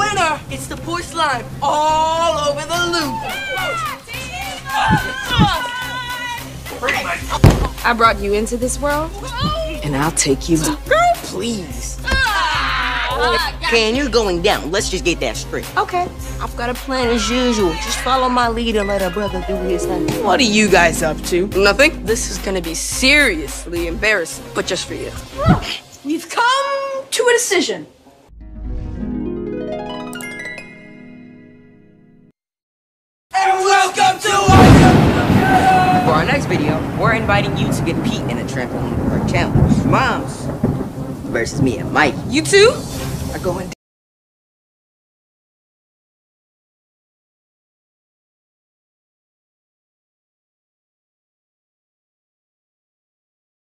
winner gets to pour slime all over the loop. I brought you into this world, and I'll take you out. Girl, please. Okay, and you're going down. Let's just get that straight. Okay. I've got a plan as usual. Just follow my lead and let our brother do his thing. What are you guys up to? Nothing. This is gonna be seriously embarrassing, but just for you. We've come to a decision. And welcome to For our next video, we're inviting you to compete in a trampoline park challenge. Moms versus me and Mikey. You two are going